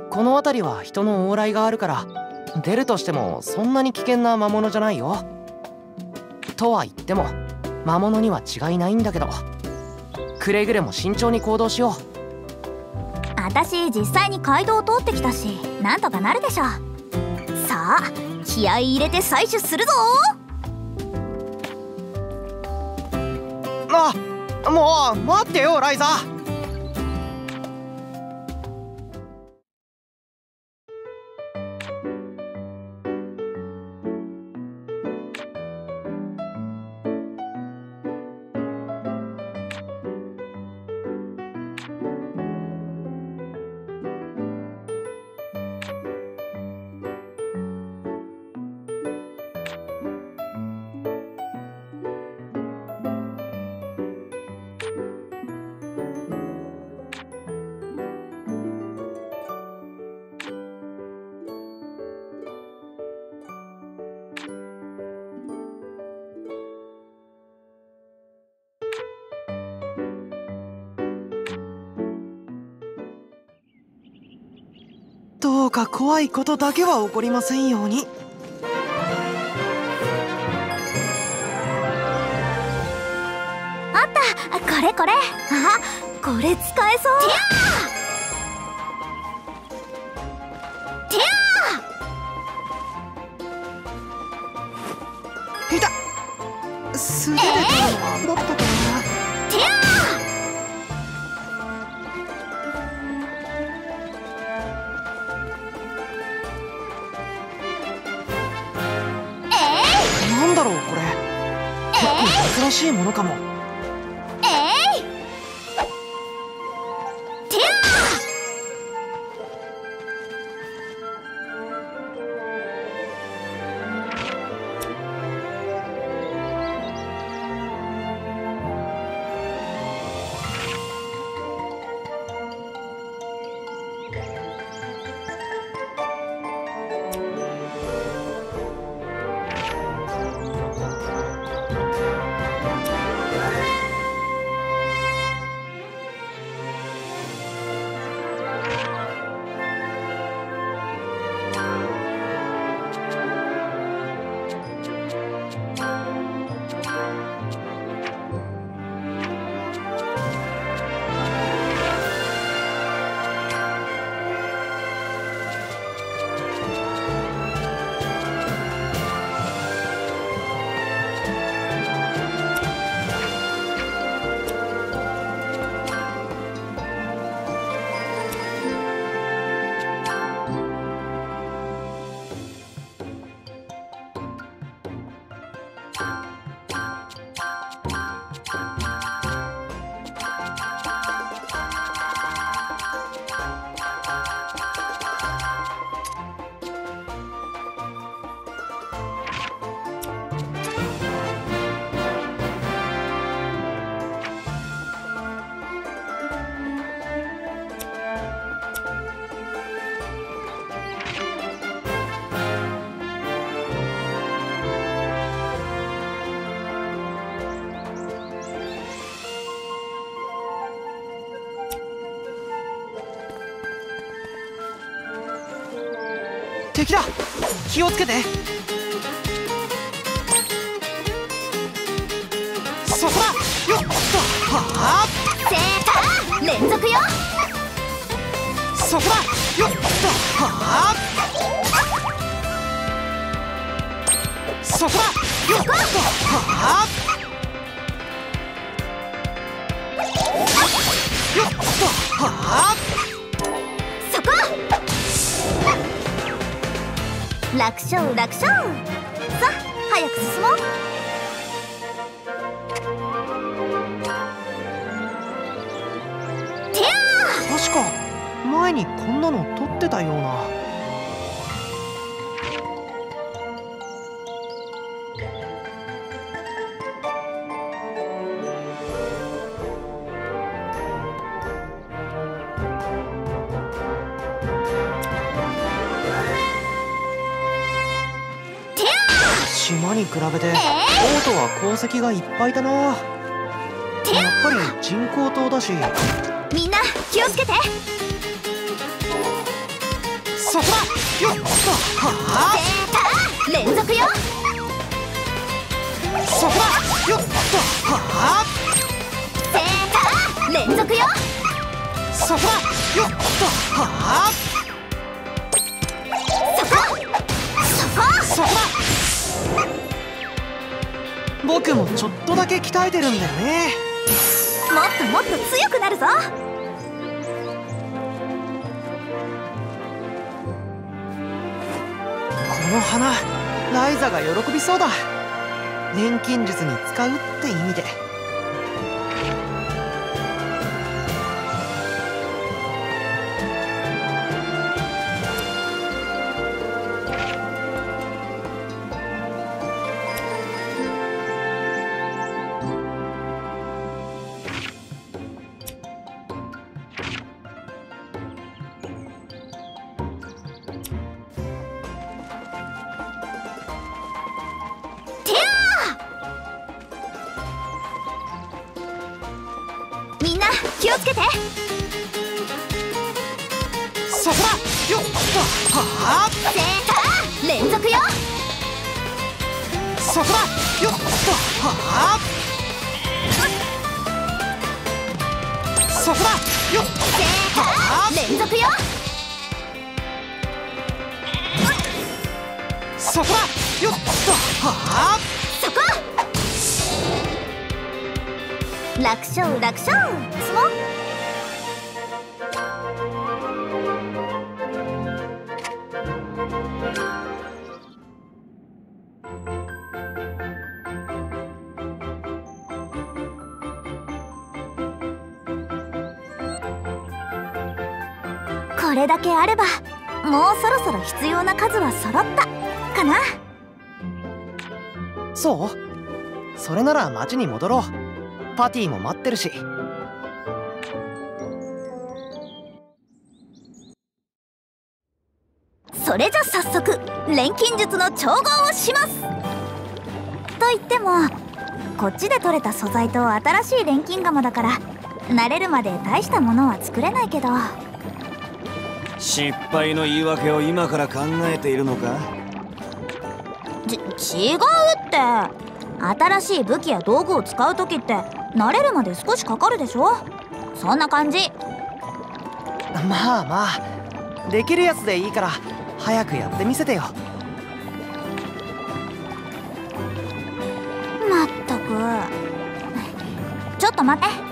この辺りは人の往来があるから出るとしてもそんなに危険な魔物じゃないよ。とは言っても魔物には違いないんだけど、くれぐれも慎重に行動しよう。 私実際に街道を通ってきたし、なんとかなるでしょ。さあ気合い入れて採取するぞ。 もう待ってよライザ。どうか怖いことだけは起こりませんように。 あった、これこれ。これ使えそう。てやいた。素手で取るのはだったかな。なんだろうこれ。結構珍しいものかも。敵だ。気をつけて。そこだ。よっと。はあ。 セーター連続よ。 そこだ。よっと。はあ。そこだ。よっと。はあ。よっと。はあ。 そこ。楽勝楽勝。さあ早く進もう。てやー。 確か前にこんなの撮ってたような。島に比べてオートは鉱石がいっぱいだな。やっぱり人工島だし。 みんな気をつけて。 そこだよっとはあ連続よ。 そこだよっとはあ連続よ。 そこだよっとはあそこだ僕もちょっとだけ鍛えてるんだよね。 もっともっと強くなるぞ。 この花ライザが喜びそうだ。錬金術に使うって意味で。 みんな気をつけて。 そこだよっとはあ連続よ。 そこだよっとはあそこだよっとはあ連続よ。 そこだよっとはあそこ。楽勝楽勝。スモこれだけあればもうそろそろ必要な数は揃ったかな。 そう？それなら町に戻ろう。パティも待ってるし。 それじゃ早速錬金術の調合をします。と言ってもこっちで採れた素材と新しい錬金釜だから慣れるまで大したものは作れないけど。 失敗の言い訳を今から考えているのか？ 違うって。新しい武器や道具を使う時って慣れるまで少しかかるでしょ。そんな感じ。 まあまあできるやつでいいから早くやってみせてよ。 まったく。ちょっと待って。